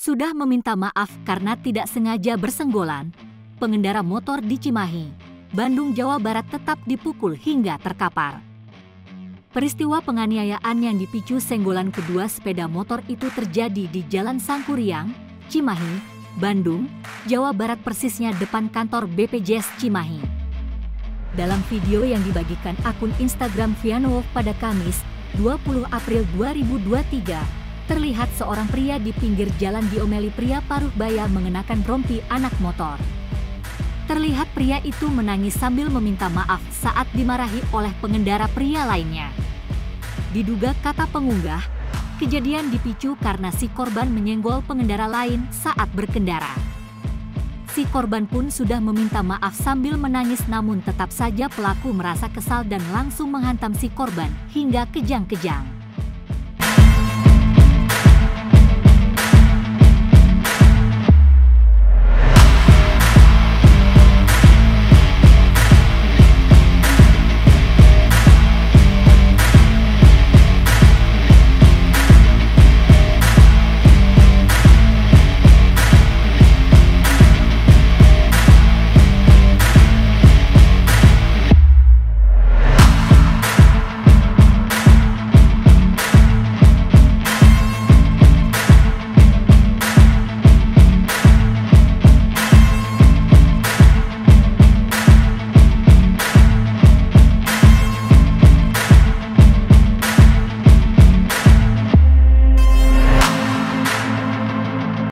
sudah meminta maaf karena tidak sengaja bersenggolan. Pengendara motor di Cimahi, Bandung, Jawa Barat tetap dipukul hingga terkapar. Peristiwa penganiayaan yang dipicu senggolan kedua sepeda motor itu terjadi di Jalan Sangkuriang, Cimahi, Bandung, Jawa Barat, persisnya depan kantor BPJS Cimahi. Dalam video yang dibagikan akun Instagram Vianowolf pada Kamis, 20 April 2023, terlihat seorang pria di pinggir jalan diomeli pria paruh baya mengenakan rompi anak motor. Terlihat pria itu menangis sambil meminta maaf saat dimarahi oleh pengendara pria lainnya. Diduga, kata pengunggah, kejadian dipicu karena si korban menyenggol pengendara lain saat berkendara. Si korban pun sudah meminta maaf sambil menangis, namun tetap saja pelaku merasa kesal dan langsung menghantam si korban hingga kejang-kejang.